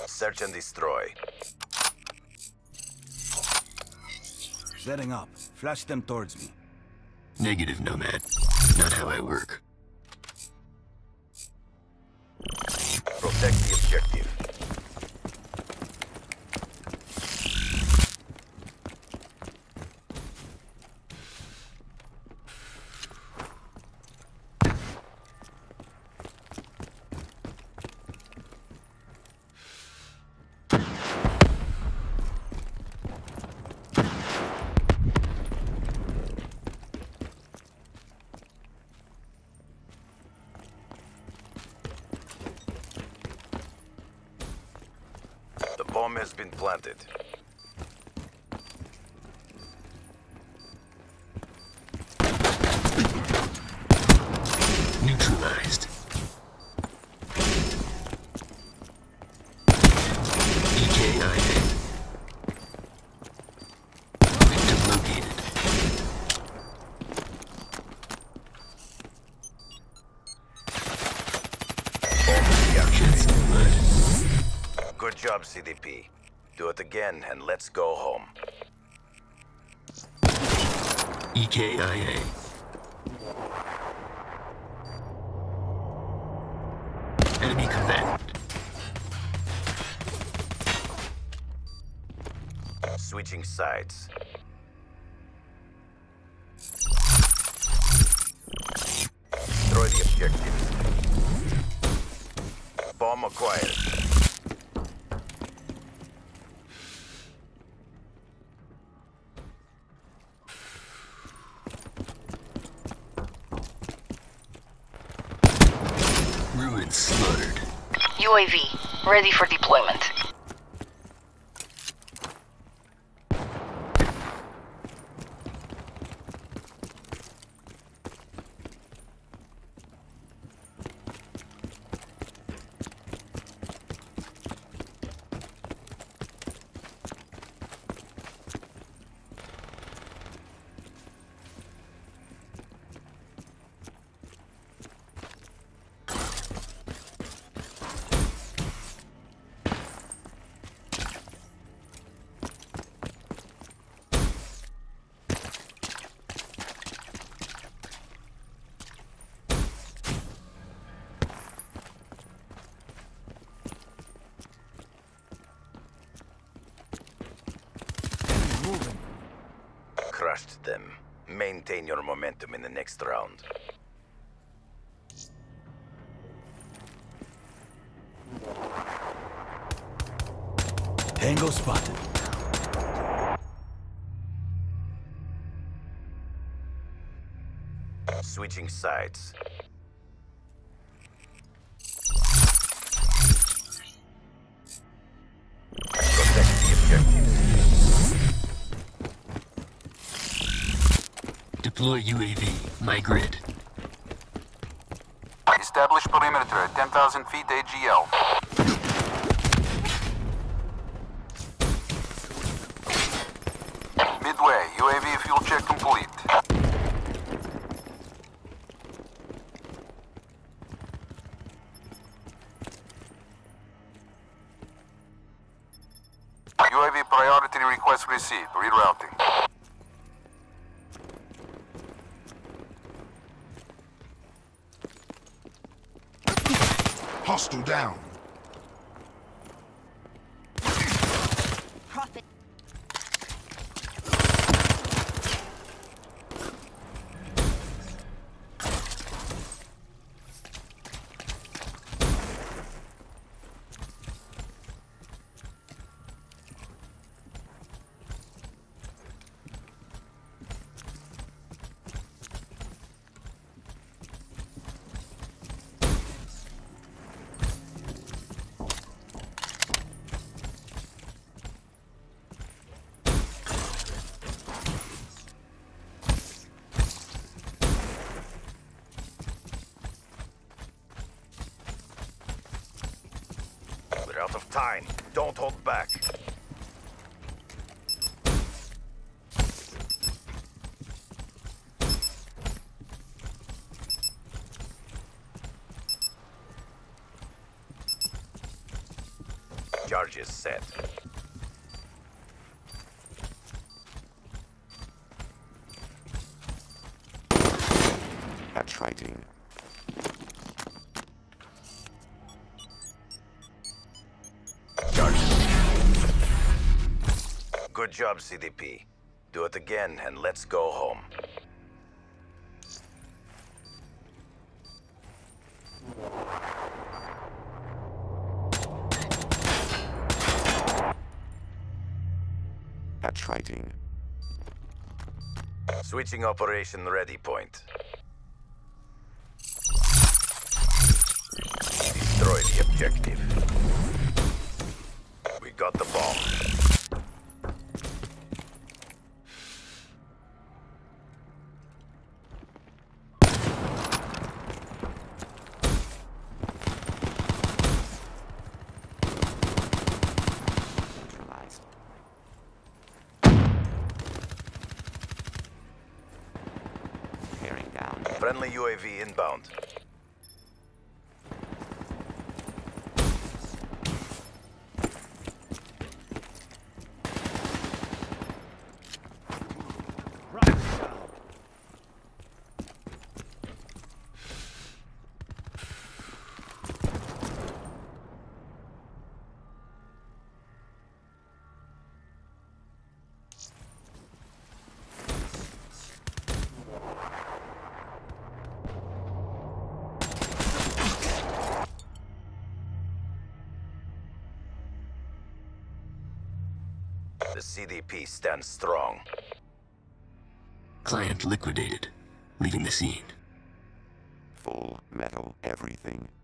Search and destroy. Setting up. Flash them towards me. Negative, Nomad. Not how I work. Protect the objective. The bomb has been planted. Neutralized. EKIA. Victim located. Jets in blood. Good job, CDP. Do it again and let's go home. EKIA. Enemy combatant. Switching sides. Destroy the objective. Bomb acquired. Ruins slaughtered. UAV, ready for deployment. Crushed them. Maintain your momentum in the next round. Tango spotted. Switching sides. Protect the objective. Deploy UAV. My grid. Establish perimeter at 10,000 feet AGL. Midway, UAV fuel check complete. UAV priority request received. Rerouting. Hostile down. Profit. We're out of time. Don't hold back. Charges set. That's writing. Charges. Good job, CDP. Do it again and let's go home. That's writing. Switching operation ready point. Destroy the objective. We got the bomb. Neutralized. Tearing down. Friendly UAV inbound. The CDP stands strong. Client liquidated, leaving the scene. Full metal everything.